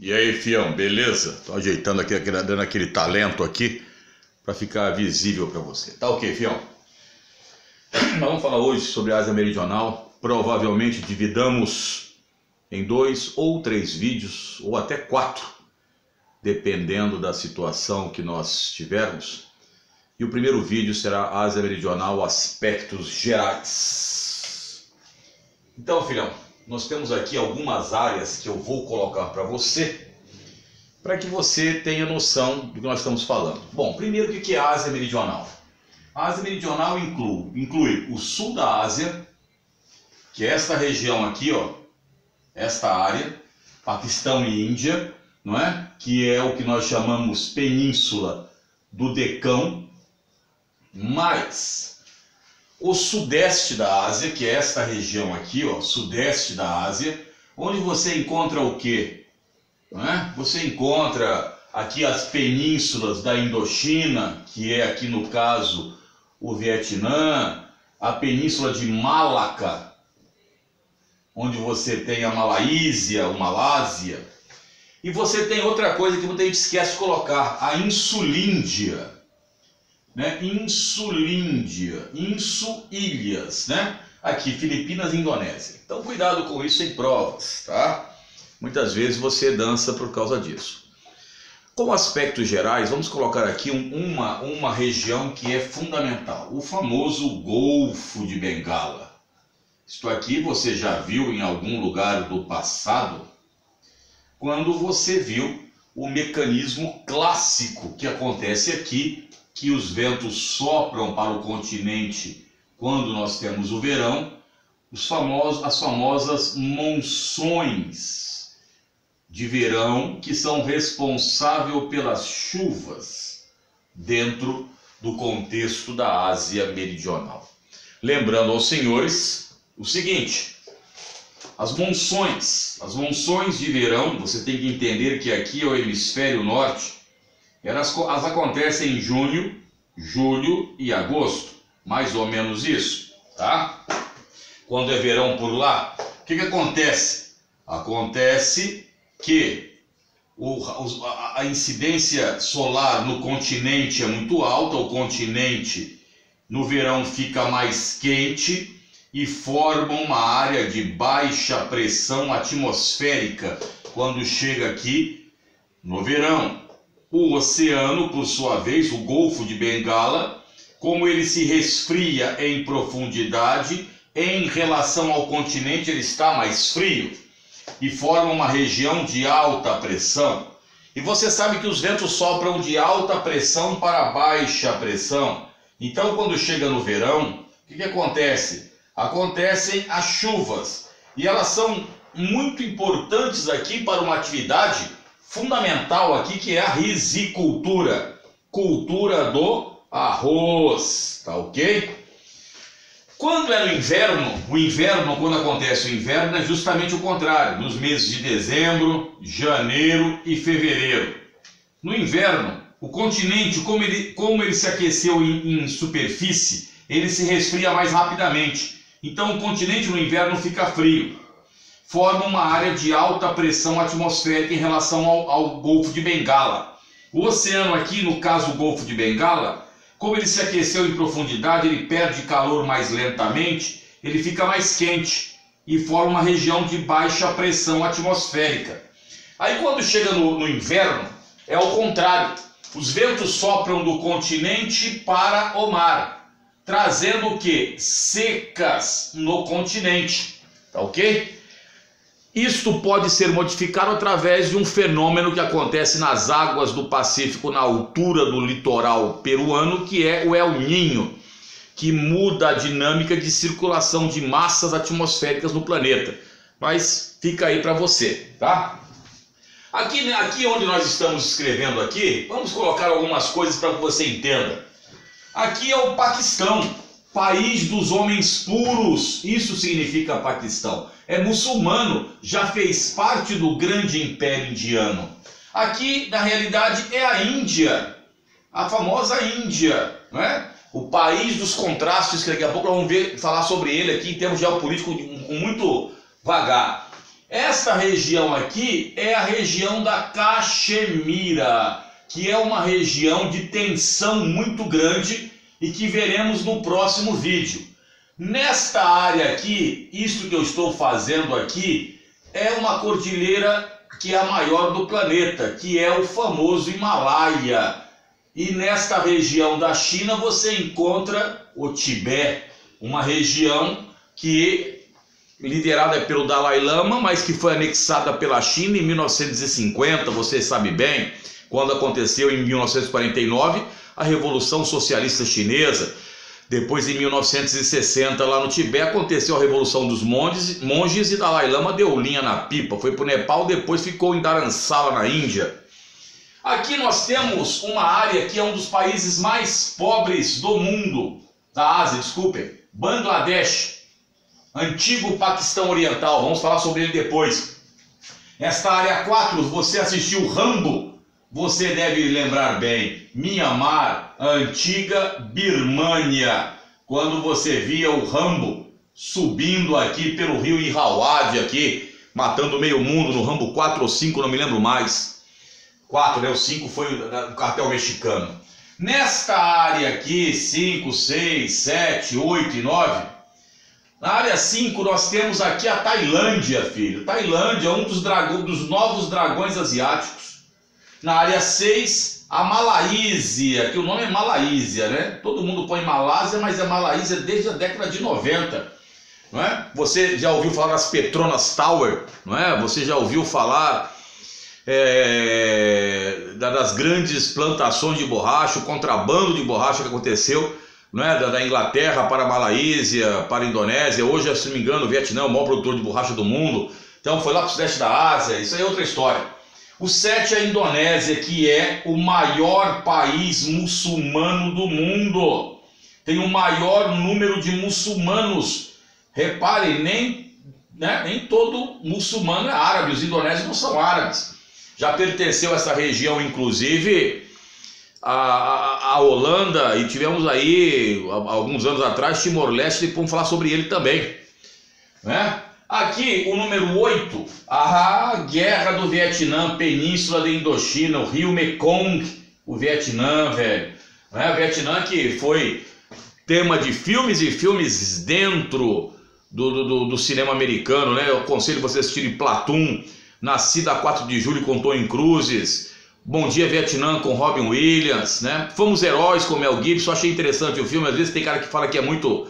E aí, fião, beleza? Tô ajeitando aqui, dando aquele talento aqui para ficar visível para você. Tá ok, fião? Nós vamos falar hoje sobre a Ásia Meridional. Provavelmente dividamos em 2 ou 3 vídeos, ou até 4, dependendo da situação que nós tivermos. E o primeiro vídeo será Ásia Meridional, aspectos gerais. Então, filhão, nós temos aqui algumas áreas que eu vou colocar para você, para que você tenha noção do que nós estamos falando. Bom, primeiro, o que é a Ásia Meridional? A Ásia Meridional inclui o sul da Ásia, que é esta região aqui, ó, esta área, Paquistão e Índia, não é? Que é o que nós chamamos Península do Deccan, mais o sudeste da Ásia, que é esta região aqui, ó, sudeste da Ásia, onde você encontra o quê? Não é? Você encontra aqui as penínsulas da Indochina, que é aqui no caso o Vietnã, a península de Malaca, onde você tem a Malásia, e você tem outra coisa que muita gente esquece de colocar, a Insulíndia, né? Insu-ilhas, né? Aqui, Filipinas e Indonésia. Então, cuidado com isso em provas, tá? Muitas vezes você dança por causa disso. Como aspectos gerais, vamos colocar aqui uma região que é fundamental, o famoso Golfo de Bengala. Isto aqui você já viu em algum lugar do passado, quando você viu o mecanismo clássico que acontece aqui, que os ventos sopram para o continente quando nós temos o verão, as famosas monções de verão, que são responsáveis pelas chuvas dentro do contexto da Ásia Meridional. Lembrando aos senhores o seguinte: as monções de verão, você tem que entender que aqui é o hemisfério norte, elas acontecem em junho, julho e agosto, mais ou menos isso, tá? Quando é verão por lá, o que acontece? Acontece que a incidência solar no continente é muito alta, o continente no verão fica mais quente e forma uma área de baixa pressão atmosférica quando chega aqui no verão. O oceano, por sua vez, o Golfo de Bengala, como ele se resfria em profundidade, em relação ao continente ele está mais frio e forma uma região de alta pressão. E você sabe que os ventos sopram de alta pressão para baixa pressão. Então, quando chega no verão, o que acontece? Acontecem as chuvas, e elas são muito importantes aqui para uma atividade fundamental aqui, que é a risicultura, cultura do arroz, tá ok? Quando é no inverno, quando acontece o inverno, é justamente o contrário, nos meses de dezembro, janeiro e fevereiro. No inverno, o continente, como ele se aqueceu em superfície, ele se resfria mais rapidamente. Então o continente no inverno fica frio. Forma uma área de alta pressão atmosférica em relação ao Golfo de Bengala. O oceano aqui, no caso o Golfo de Bengala, como ele se aqueceu em profundidade, ele perde calor mais lentamente, ele fica mais quente e forma uma região de baixa pressão atmosférica. Aí quando chega no inverno, é o contrário. Os ventos sopram do continente para o mar, trazendo o quê? Secas no continente, tá ok? Isto pode ser modificado através de um fenômeno que acontece nas águas do Pacífico, na altura do litoral peruano, que é o El Niño, que muda a dinâmica de circulação de massas atmosféricas no planeta. Mas fica aí para você, tá? Aqui onde nós estamos escrevendo aqui, vamos colocar algumas coisas para que você entenda. Aqui é o Paquistão, país dos homens puros, isso significa Paquistão. É muçulmano, já fez parte do grande império indiano. Aqui, na realidade, é a Índia, a famosa Índia, não é? O país dos contrastes, que daqui a pouco nós vamos falar sobre ele aqui em termos geopolíticos muito vagar. Esta região aqui é a região da Caxemira, que é uma região de tensão muito grande e que veremos no próximo vídeo. Nesta área aqui, isso que eu estou fazendo aqui é uma cordilheira que é a maior do planeta, que é o famoso Himalaia. E nesta região da China você encontra o Tibete, uma região que liderada pelo Dalai Lama, mas que foi anexada pela China em 1950, você sabe bem, quando aconteceu em 1949 a Revolução Socialista Chinesa. Depois, em 1960, lá no Tibete, aconteceu a Revolução dos Monges e Dalai Lama deu linha na pipa, foi para o Nepal, depois ficou em Dharamsala, na Índia. Aqui nós temos uma área que é um dos países mais pobres do mundo, da Ásia, desculpem, Bangladesh, antigo Paquistão Oriental, vamos falar sobre ele depois. Esta área 4, você assistiu Rambo? Você deve lembrar bem, Myanmar, a antiga Birmânia, quando você via o Rambo subindo aqui pelo rio Irrawaddy aqui, matando meio mundo no Rambo 4 ou 5, não me lembro mais. 4, né? O 5 foi o cartel mexicano. Nesta área aqui, 5, 6, 7, 8 e 9, na área 5 nós temos aqui a Tailândia, filho. Tailândia é um dos novos dragões asiáticos. Na área 6, a Malásia, que o nome é Malásia, né? Todo mundo põe Malásia, mas é Malásia desde a década de 90. Não é? Você já ouviu falar das Petronas Tower, não é? Você já ouviu falar das grandes plantações de borracha, o contrabando de borracha que aconteceu, não é? Da Inglaterra para a Malásia, para a Indonésia. Hoje, se não me engano, o Vietnã é o maior produtor de borracha do mundo. Então foi lá para o sudeste da Ásia, isso aí é outra história. O 7 é a Indonésia, que é o maior país muçulmano do mundo. Tem o maior número de muçulmanos. Reparem, nem todo muçulmano é árabe, os indonésios não são árabes. Já pertenceu a essa região, inclusive, a Holanda, e tivemos aí, alguns anos atrás, Timor-Leste, e vamos falar sobre ele também, né? Aqui, o número 8, a Guerra do Vietnã, Península da Indochina, o rio Mekong, o Vietnã, velho. Né? O Vietnã que foi tema de filmes e filmes dentro do cinema americano, né? Eu aconselho vocês assistirem Platoon, Nascida a 4 de Julho com Tom Cruise, Bom Dia Vietnã com Robin Williams, né? Fomos Heróis com Mel Gibson. Achei interessante o filme. Às vezes tem cara que fala que é muito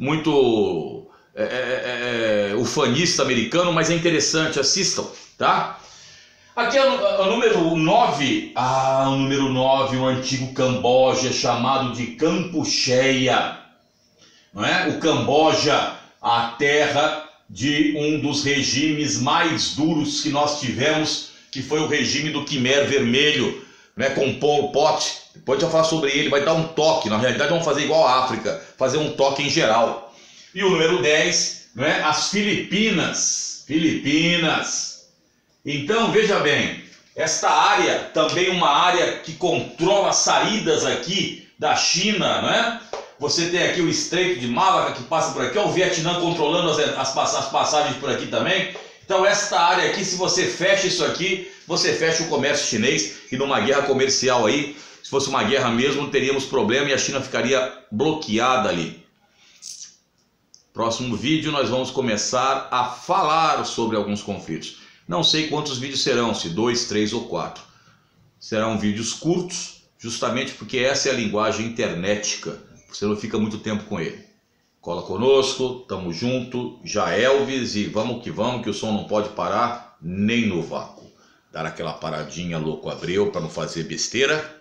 ufanista americano, mas é interessante, assistam, tá? Aqui é o número 9, o número 9, o antigo Camboja, chamado de Kampucheia, não é? O Camboja, a terra de um dos regimes mais duros que nós tivemos, que foi o regime do Khmer Vermelho, né, com Pol Pot. Depois a gente vai falar sobre ele, vai dar um toque. Na realidade vamos fazer igual a África, fazer um toque em geral. E o número 10, né, as Filipinas. Então veja bem, esta área também é uma área que controla as saídas aqui da China, né? Você tem aqui o Estreito de Malacca que passa por aqui, ó, o Vietnã controlando as passagens por aqui também. Então esta área aqui, se você fecha isso aqui, você fecha o comércio chinês, e numa guerra comercial aí, se fosse uma guerra mesmo, não teríamos problema e a China ficaria bloqueada ali. Próximo vídeo nós vamos começar a falar sobre alguns conflitos. Não sei quantos vídeos serão, se 2, 3 ou 4. Serão vídeos curtos, justamente porque essa é a linguagem internética. Você não fica muito tempo com ele. Cola conosco, tamo junto, já Elvis, e vamos, que o som não pode parar nem no vácuo. Dar aquela paradinha louco Abreu para não fazer besteira.